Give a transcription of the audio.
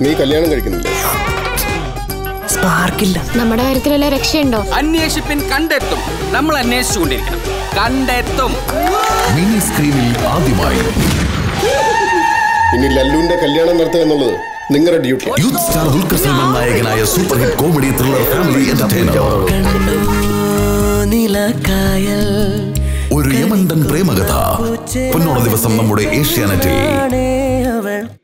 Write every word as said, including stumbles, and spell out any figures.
നീ കല്യാണം കഴിക്കുന്നില്ലേ? സ്പാർക്കില്ല. നമ്മുടെ കാര്യത്തിലല്ല രക്ഷയുണ്ടോ? അന്വേഷിപ്പിൻ കണ്ടെത്തും. നമ്മൾ അന്വേഷിച്ചുകൊണ്ടിരിക്കണം. കണ്ടെത്തും. മിനി സ്ക്രീനിൽ ആദ്യമായി ഇനി ലല്ലുവിന്റെ കല്യാണം നടത്തുക എന്നുള്ളത് നിങ്ങളുടെ duty. Youth star Dulquer Salmaan നായകനായ super hit comedy thriller family entertainer ഒരു യമണ്ടൻ പ്രേമകഥ. പൊന്നോണ ദിവസം നമ്മുടെ ഏഷ്യാനെറ്റിൽ.